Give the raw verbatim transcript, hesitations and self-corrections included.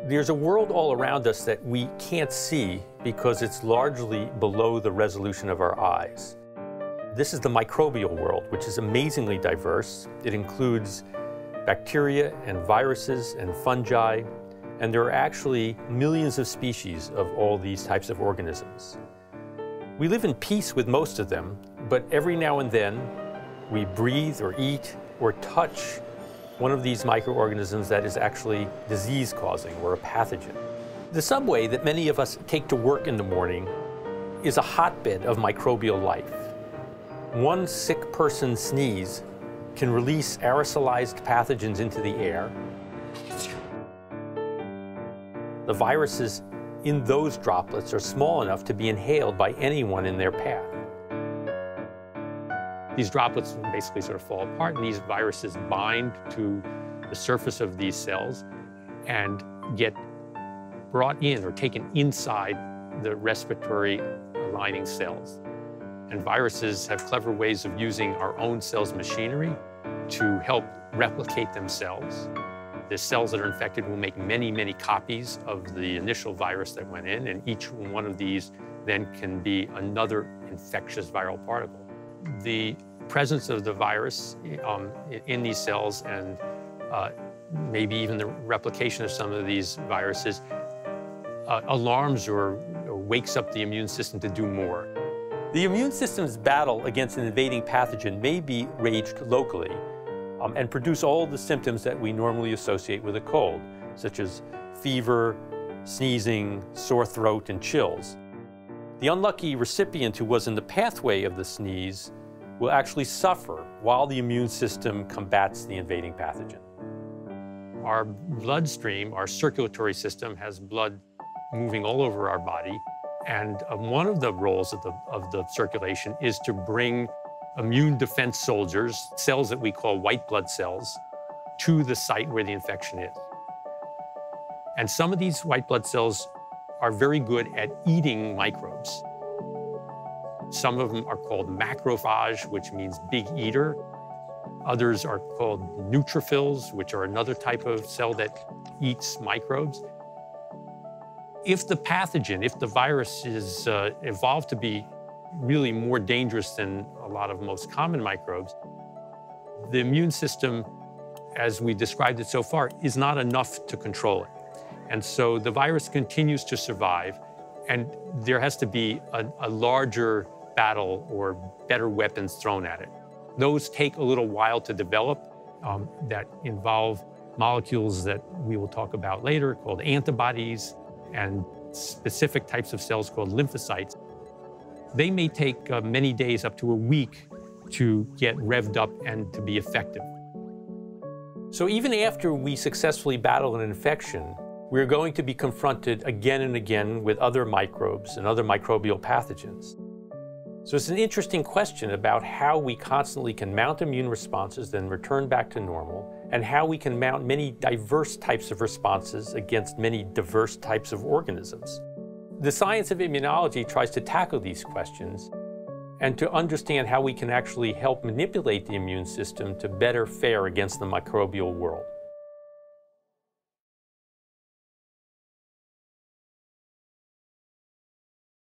There's a world all around us that we can't see because it's largely below the resolution of our eyes. This is the microbial world, which is amazingly diverse. It includes bacteria and viruses and fungi, and there are actually millions of species of all these types of organisms. We live in peace with most of them, but every now and then we breathe or eat or touch one of these microorganisms that is actually disease-causing or a pathogen. The subway that many of us take to work in the morning is a hotbed of microbial life. One sick person's sneeze can release aerosolized pathogens into the air. The viruses in those droplets are small enough to be inhaled by anyone in their path. These droplets basically sort of fall apart, and these viruses bind to the surface of these cells and get brought in or taken inside the respiratory lining cells. And viruses have clever ways of using our own cells' machinery to help replicate themselves. The cells that are infected will make many, many copies of the initial virus that went in, and each one of these then can be another infectious viral particle. The presence of the virus um, in these cells and uh, maybe even the replication of some of these viruses uh, alarms or, or wakes up the immune system to do more. The immune system's battle against an invading pathogen may be waged locally um, and produce all the symptoms that we normally associate with a cold, such as fever, sneezing, sore throat, and chills. The unlucky recipient who was in the pathway of the sneeze will actually suffer while the immune system combats the invading pathogen. Our bloodstream, our circulatory system, has blood moving all over our body, and uh, one of the roles of the, of the circulation is to bring immune defense soldiers, cells that we call white blood cells, to the site where the infection is. And some of these white blood cells are very good at eating microbes. Some of them are called macrophage, which means big eater. Others are called neutrophils, which are another type of cell that eats microbes. If the pathogen, if the virus is uh, evolved to be really more dangerous than a lot of most common microbes, the immune system, as we described it so far, is not enough to control it. And so the virus continues to survive, and there has to be a, a larger battle or better weapons thrown at it. Those take a little while to develop, um, that involve molecules that we will talk about later called antibodies and specific types of cells called lymphocytes. They may take uh, many days, up to a week, to get revved up and to be effective. So even after we successfully battle an infection, we're going to be confronted again and again with other microbes and other microbial pathogens. So it's an interesting question about how we constantly can mount immune responses, then return back to normal, and how we can mount many diverse types of responses against many diverse types of organisms. The science of immunology tries to tackle these questions and to understand how we can actually help manipulate the immune system to better fare against the microbial world.